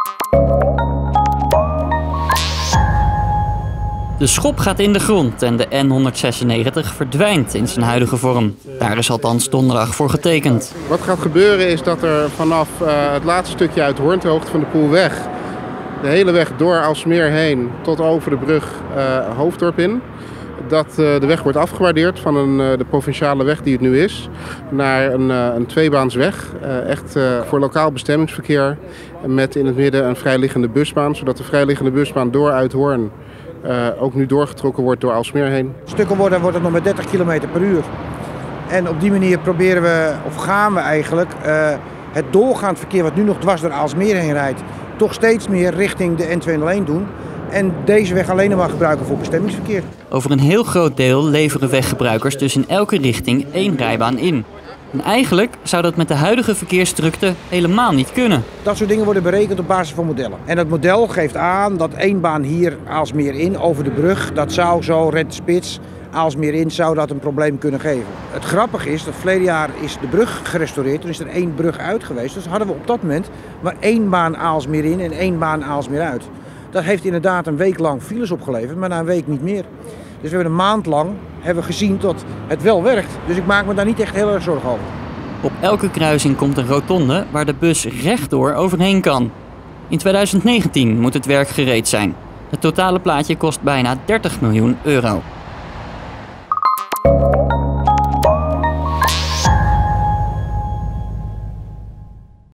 De schop gaat in de grond en de N196 verdwijnt in zijn huidige vorm. Daar is althans donderdag voor getekend. Wat gaat gebeuren is dat er vanaf het laatste stukje uit Hoorn, de hoogte van de Poelweg, de hele weg door Aalsmeer heen tot over de brug Hoofddorp in, dat de weg wordt afgewaardeerd van de provinciale weg die het nu is, naar een tweebaansweg. Echt voor lokaal bestemmingsverkeer met in het midden een vrijliggende busbaan, zodat de vrijliggende busbaan door uit Hoorn ook nu doorgetrokken wordt door Aalsmeer heen. Stukken wordt het nog met 30 km per uur. En op die manier proberen we, of gaan we eigenlijk, het doorgaand verkeer wat nu nog dwars door Aalsmeer heen rijdt, toch steeds meer richting de N201 doen. En deze weg alleen maar gebruiken voor bestemmingsverkeer. Over een heel groot deel leveren weggebruikers dus in elke richting 1 rijbaan in. En eigenlijk zou dat met de huidige verkeersdrukte helemaal niet kunnen. Dat soort dingen worden berekend op basis van modellen. En dat model geeft aan dat 1 baan hier Aalsmeer in over de brug, dat zou zo Rentespits, Aalsmeer in, zou dat een probleem kunnen geven. Het grappige is dat verleden jaar is de brug gerestaureerd, toen is er 1 brug uit geweest. Dus hadden we op dat moment maar 1 baan Aalsmeer in en 1 baan Aalsmeer uit. Dat heeft inderdaad een week lang files opgeleverd, maar na een week niet meer. Dus we hebben een maand lang gezien dat het wel werkt. Dus ik maak me daar niet echt heel erg zorgen over. Op elke kruising komt een rotonde waar de bus rechtdoor overheen kan. In 2019 moet het werk gereed zijn. Het totale plaatje kost bijna 30 miljoen euro.